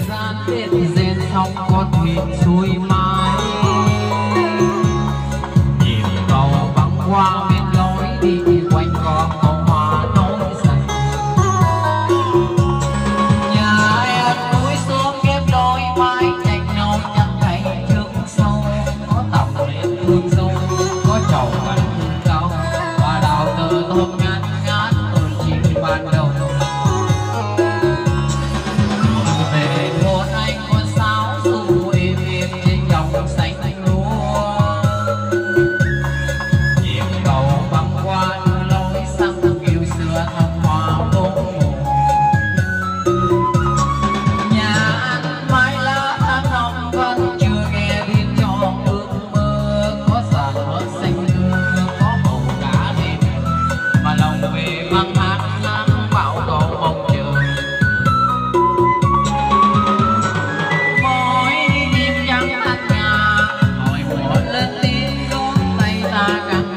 gian đến rèn xong con thuyền xuôi mái, nhìn cầu băng qua bên lối đi quanh co cầu hoa nối dần. Nhà em núi xuống ghép đôi mái tranh nâu chẳng thấy trước sâu, có tàu lên thương dâu có chầu gần thương cao và đào tơ thơm ngát ngát tôi chỉ ban đầu. Về thôn anh con sáo ru êm êm trên dòng xanh lúa, nhịp cầu băng qua đưa lối sang kiều xưa thăm hoa phố. Nhà ăn mái lá tháng năm vẫn chưa nghe tin cho ước mơ, có sàn mỡ xanh lưa có màu cá đêm mà lòng về mang hát nắng bão cầu mong chờ. Mỗi đêm trắng thanh nhà hồi mùa lên tiếng đón tay ta càng